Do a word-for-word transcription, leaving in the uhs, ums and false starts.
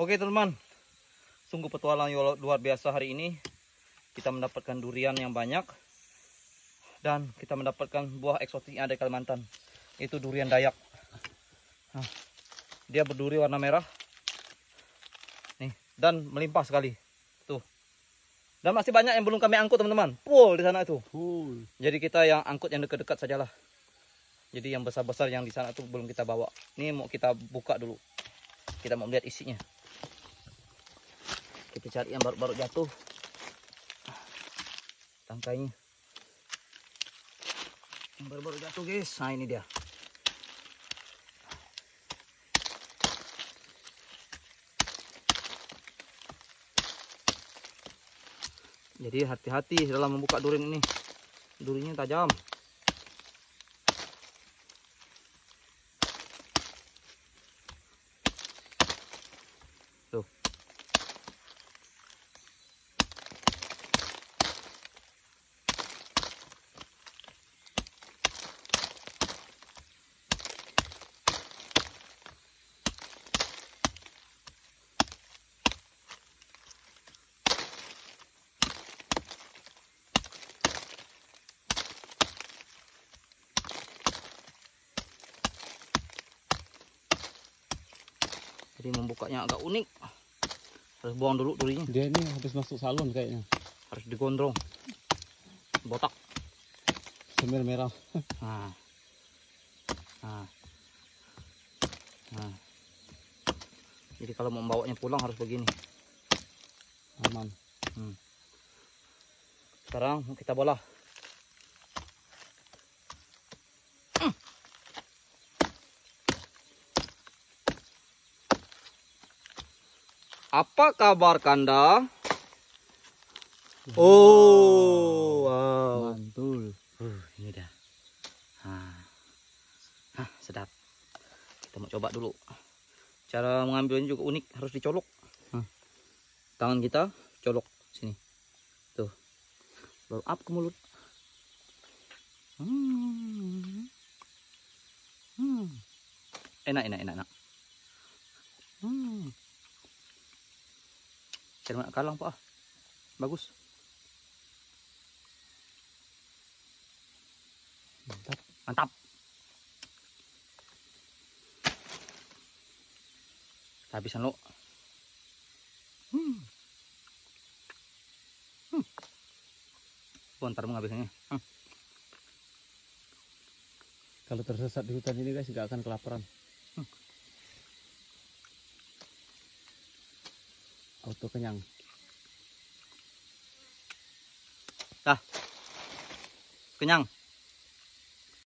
Oke teman-teman, sungguh petualang yang luar biasa hari ini. Kita mendapatkan durian yang banyak. Dan kita mendapatkan buah eksotik yang ada di Kalimantan. Itu durian Dayak. Nah, dia berduri warna merah. Nih, dan melimpah sekali. Tuh. Dan masih banyak yang belum kami angkut teman-teman. Full di sana itu. Full. Jadi kita yang angkut yang dekat-dekat sajalah. Jadi yang besar-besar yang di sana itu belum kita bawa. Ini mau kita buka dulu. Kita mau lihat isinya. Kita cari yang baru-baru jatuh. Tangkainya. Yang baru-baru jatuh guys. Nah ini dia. Jadi hati-hati dalam membuka durian ini. Durinya tajam. Tuh. Jadi membukanya agak unik. Harus buang dulu durinya. Dia ini habis masuk salon kayaknya. Harus digondrong. Botak. Semir merah. Nah. Nah. Nah. Jadi kalau mau membawanya pulang harus begini. Aman. Hmm. Sekarang kita bolah. Apa kabar Kanda? Oh, wow. Mantul. Uh, ini dah. Hah. Hah, sedap. Kita mau coba dulu. Cara mengambilnya juga unik, harus dicolok. Hah. Tangan kita colok sini. Tuh. Baru up ke mulut. Hmm. Hmm. Enak, enak, enak, enak. Hmm. Cermat kalang pak, bagus. Mantap. Mantap. Habisan lo. Hmm. Hmm. Bentar mau ngabisinnya. Hmm. Kalau tersesat di hutan ini guys, nggak akan kelaparan. Hmm. Auto kenyang. Dah. Kenyang.